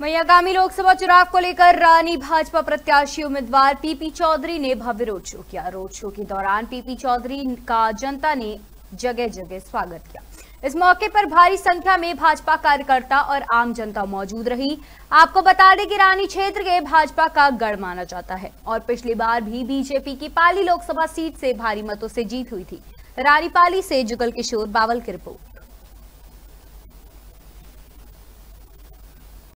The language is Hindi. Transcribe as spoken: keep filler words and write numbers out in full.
वहीं आगामी लोकसभा चुनाव को लेकर रानी भाजपा प्रत्याशी उम्मीदवार पीपी चौधरी ने भव्य रोड शो किया। रोड शो के दौरान पीपी चौधरी का जनता ने जगह जगह स्वागत किया। इस मौके पर भारी संख्या में भाजपा कार्यकर्ता और आम जनता मौजूद रही। आपको बता दें कि रानी क्षेत्र के भाजपा का गढ़ माना जाता है और पिछली बार भी बीजेपी की पाली लोकसभा सीट से भारी मतों से जीत हुई थी। रानी पाली से जुगल किशोर बावल की रिपोर्ट।